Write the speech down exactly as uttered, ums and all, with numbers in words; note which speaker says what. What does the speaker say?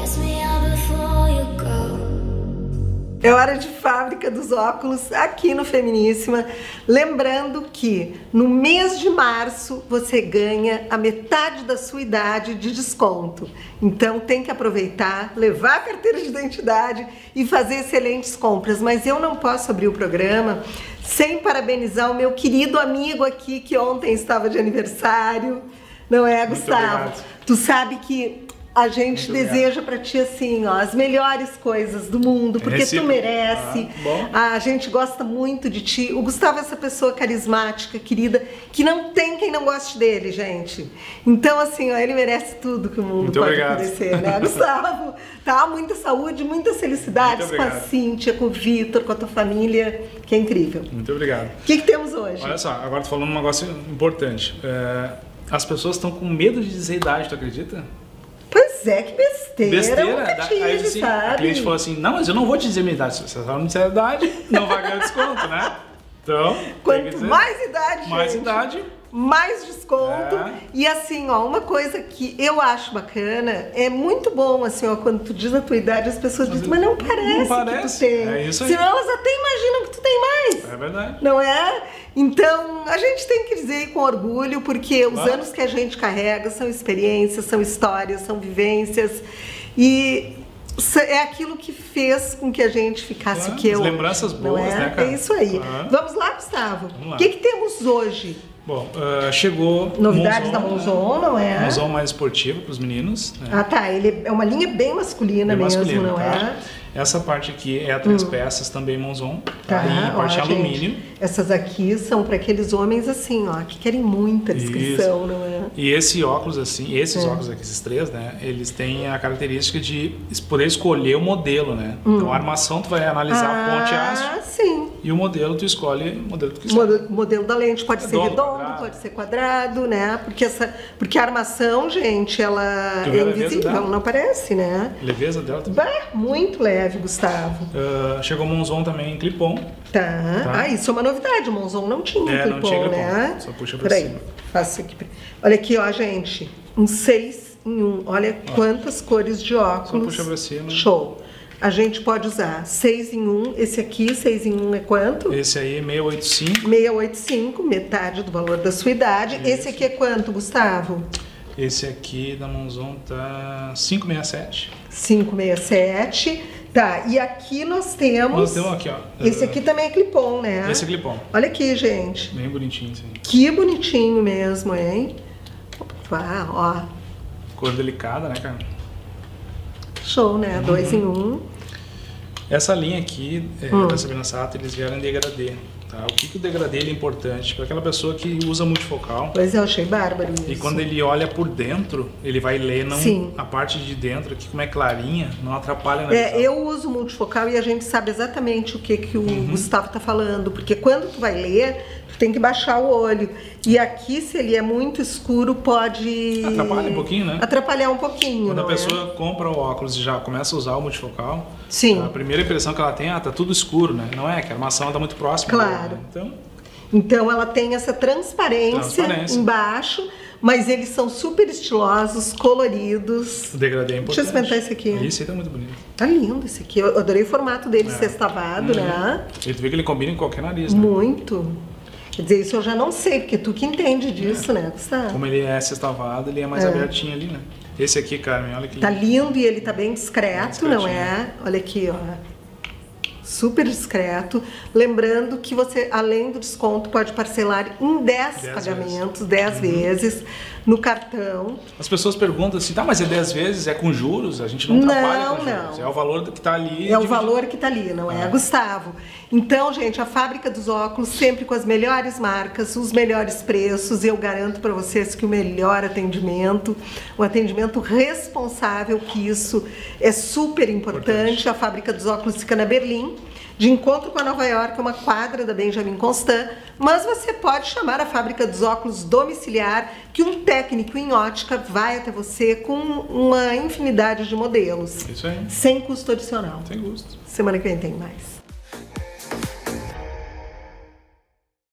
Speaker 1: É hora de Fábrica dos Óculos aqui no Feminíssima. Lembrando que no mês de março você ganha a metade da sua idade de desconto. Então tem que aproveitar, levar a carteira de identidade e fazer excelentes compras. Mas eu não posso abrir o programa sem parabenizar o meu querido amigo aqui que ontem estava de aniversário. Não é, Gustavo? Tu sabe que a gente Muito deseja para ti assim, ó, as melhores coisas do mundo, porque Recife. Tu merece. Ah, a gente gosta muito de ti. O Gustavo é essa pessoa carismática, querida, que não tem quem não goste dele, gente. Então, assim, ó, ele merece tudo que o mundo
Speaker 2: Muito
Speaker 1: pode
Speaker 2: obrigado.
Speaker 1: oferecer, né, Gustavo? Tá? Muita saúde, muitas felicidades com a Cíntia, com o Vitor, com a tua família, que é incrível.
Speaker 2: Muito obrigado.
Speaker 1: O que, que temos hoje?
Speaker 2: Olha só, agora tu falando um negócio importante. É, as pessoas estão com medo de dizer idade, tu acredita?
Speaker 1: Pois é, que besteira.
Speaker 2: Besteira.
Speaker 1: Eu nunca tive,
Speaker 2: Aí assim,
Speaker 1: sabe?
Speaker 2: a cliente falou assim, não, mas eu não vou te dizer minha idade. Se você não me disser a idade, não vai ganhar desconto, né? Então,
Speaker 1: quanto
Speaker 2: dizer,
Speaker 1: mais idade,
Speaker 2: mais
Speaker 1: gente,
Speaker 2: idade,
Speaker 1: mais desconto.
Speaker 2: É.
Speaker 1: E assim, ó, uma coisa que eu acho bacana, é muito bom, assim, ó, quando tu diz a tua idade, as pessoas mas dizem, mas não parece, não parece que tu tem.
Speaker 2: É isso aí.
Speaker 1: Senão elas até imaginam que tu tem mais.
Speaker 2: É verdade.
Speaker 1: Não é? Então, a gente tem que dizer com orgulho, porque os ah. anos que a gente carrega são experiências, são histórias, são vivências. E é aquilo que fez com que a gente ficasse
Speaker 2: ah,
Speaker 1: que eu.
Speaker 2: Lembranças boas,
Speaker 1: é?
Speaker 2: né, cara?
Speaker 1: É isso aí. Ah. Vamos lá, Gustavo. Vamos lá. O que, que temos hoje?
Speaker 2: Bom, uh, chegou
Speaker 1: novidades
Speaker 2: Monzon,
Speaker 1: da Monzon, não é?
Speaker 2: Monzon mais esportivo para os meninos. Né?
Speaker 1: Ah, tá. Ele é uma linha bem masculina bem mesmo, masculina, não
Speaker 2: tá?
Speaker 1: é?
Speaker 2: Essa parte aqui é a três
Speaker 1: hum.
Speaker 2: peças, também Monzon.
Speaker 1: Tá,
Speaker 2: aí parte
Speaker 1: ó,
Speaker 2: alumínio.
Speaker 1: Gente, essas aqui são para aqueles homens assim, ó, que querem muita descrição, Isso. não é?
Speaker 2: E esse óculos assim, esses é. óculos aqui, esses três, né? Eles têm a característica de poder escolher o modelo, né? Hum. Então a armação tu vai analisar ah, a ponte aço.
Speaker 1: Ah, sim.
Speaker 2: E o modelo tu escolhe o modelo que tu quiser.
Speaker 1: Modelo, modelo da lente pode
Speaker 2: redondo,
Speaker 1: ser redondo,
Speaker 2: quadrado.
Speaker 1: pode ser quadrado, né? Porque essa, porque a armação, gente, ela
Speaker 2: tu
Speaker 1: é invisível, ela não aparece, né?
Speaker 2: Leveza dela também.
Speaker 1: Bah, muito leve, Gustavo.
Speaker 2: Uh, chegou o Monzon também em clipon.
Speaker 1: Tá.
Speaker 2: tá.
Speaker 1: Ah, isso é uma novidade. O Monzon não tinha
Speaker 2: é,
Speaker 1: clipon,
Speaker 2: não tinha clipon,
Speaker 1: né?
Speaker 2: Só puxa pra
Speaker 1: Peraí,
Speaker 2: cima.
Speaker 1: faço aqui. Olha aqui, ó, gente. Um seis em um. Olha ó. quantas cores de óculos.
Speaker 2: Só puxa pra cima.
Speaker 1: Show. A gente pode usar seis em um. Esse aqui, seis em um é quanto?
Speaker 2: Esse aí é seiscentos e oitenta e cinco.
Speaker 1: seiscentos e oitenta e cinco, metade do valor da sua idade. Isso. Esse aqui é quanto, Gustavo?
Speaker 2: Esse aqui da Monzon tá quinhentos e sessenta e sete.
Speaker 1: quinhentos e sessenta e sete. Tá, e aqui nós temos...
Speaker 2: Nós temos aqui, ó.
Speaker 1: Esse aqui também é clipon, né?
Speaker 2: Esse é clipon.
Speaker 1: Olha aqui, gente.
Speaker 2: Bem bonitinho, sim.
Speaker 1: Que bonitinho mesmo, hein? Ah, ó.
Speaker 2: Cor delicada, né, cara?
Speaker 1: Show, né? Uhum. Dois em um.
Speaker 2: Essa linha aqui, é, hum. da Sabrina Sato, eles vieram em degradê. Tá? O que, que o degradê ele é importante? Para aquela pessoa que usa multifocal.
Speaker 1: Pois é, eu achei bárbaro isso.
Speaker 2: E quando ele olha por dentro, ele vai ler não Sim. a parte de dentro, aqui como é clarinha, não atrapalha na
Speaker 1: é,
Speaker 2: visão.
Speaker 1: Eu uso multifocal e a gente sabe exatamente o que, que o uhum. Gustavo está falando. Porque quando tu vai ler, tu tem que baixar o olho. E aqui, se ele é muito escuro, pode...
Speaker 2: Atrapalha um pouquinho, né?
Speaker 1: Atrapalhar um pouquinho,
Speaker 2: Quando a
Speaker 1: não
Speaker 2: pessoa
Speaker 1: é?
Speaker 2: compra o óculos e já começa a usar o multifocal,
Speaker 1: Sim.
Speaker 2: a primeira impressão que ela tem, ah, tá tudo escuro, né? Não é, que a armação está muito próxima.
Speaker 1: Claro.
Speaker 2: Né? Então...
Speaker 1: Então ela tem essa transparência,
Speaker 2: transparência
Speaker 1: embaixo, mas eles são super estilosos, coloridos.
Speaker 2: O degradê é importante.
Speaker 1: Deixa eu experimentar esse aqui.
Speaker 2: Esse aí tá muito bonito.
Speaker 1: Tá lindo esse aqui. Eu adorei o formato dele, é. sextavado, uhum. né?
Speaker 2: E tu vê que ele combina em qualquer nariz, né?
Speaker 1: Muito. Quer dizer, isso eu já não sei, porque tu que entende disso, é. né, Gustavo?
Speaker 2: Como ele é sextavado, ele é mais é. abertinho ali, né? Esse aqui, Carmen, olha que lindo.
Speaker 1: Tá lindo e ele tá bem discreto, bem não é? Olha aqui, ó. Super discreto. Lembrando que você, além do desconto, pode parcelar em dez pagamentos, dez uhum. vezes, no cartão.
Speaker 2: As pessoas perguntam assim, tá, mas é dez vezes, é com juros? A gente não, não trabalha com
Speaker 1: não.
Speaker 2: juros. É o valor que tá ali.
Speaker 1: É
Speaker 2: dividido.
Speaker 1: o valor que tá ali, não é,
Speaker 2: ah.
Speaker 1: Gustavo? Então, gente, a Fábrica dos Óculos, sempre com as melhores marcas, os melhores preços. Eu garanto para vocês que o melhor atendimento, o atendimento responsável, que isso é super importante. importante. A Fábrica dos Óculos fica na Berlim, de encontro com a Nova York, uma quadra da Benjamin Constant, mas você pode chamar a Fábrica dos Óculos domiciliar, que um técnico em ótica vai até você com uma infinidade de modelos.
Speaker 2: Isso aí.
Speaker 1: Sem custo adicional.
Speaker 2: Sem custo.
Speaker 1: Semana que vem tem mais.